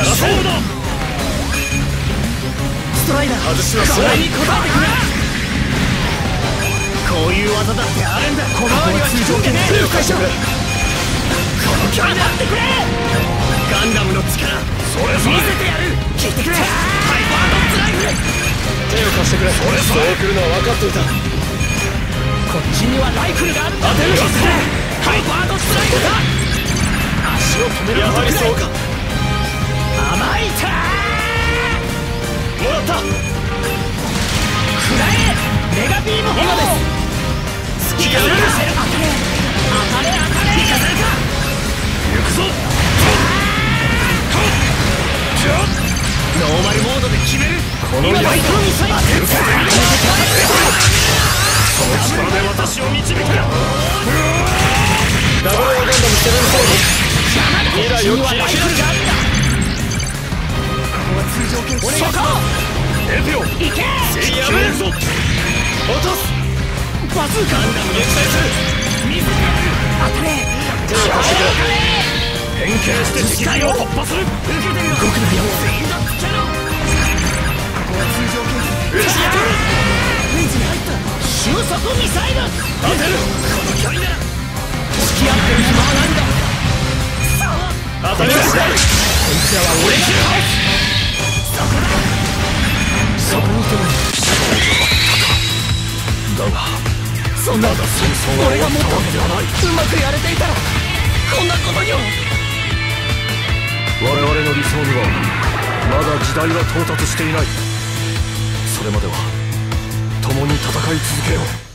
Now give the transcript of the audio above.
勝負だ。ストライダー外しましょう。に応えてくれ。こういう技だってあるんだ。小回りは通常でね。了解しろ。この距離でってくれ。ガンダムの力それ見せてやる。聞いてくれ。ハイパードッツライフル。手を貸してくれ。そう来るのは分かっていた。こっちにはライフルがあるんだ。当てるぞ。ハイパードッツライフルだ。足を止めることくらい。やはりそうか。甘いたー。もらった。食らえ。メガビーム炎です。好きが許せる。当たれ当たれ当たれ。行かせるか。行くぞ。ノーマルモードで決める。このヤツをミサイル当てるか。その力で私を導け。ダブルオーガンダムセブンソード未来を切り開く。ここは通常剣。そこエピオ行け。やめるぞ。落とす。バズーカガンダム撃退する。見せてやる。当たれ。手を貸してくれ。変形して敵対を突破する。受けてみろ。動くなよ。スイードつけろ。ここは通常剣。撃ち当てる。フェイズに入った。収束ミサイル。当てる。この距離なら付き合ってる暇はないんだ。当たりはしない。こいつらは俺に倒す。そこだ。そこにいてもだがそんな俺がもっとうまくやれていたらこんなことには。我々の理想にはまだ時代は到達していない。それまでは共に戦い続けよう。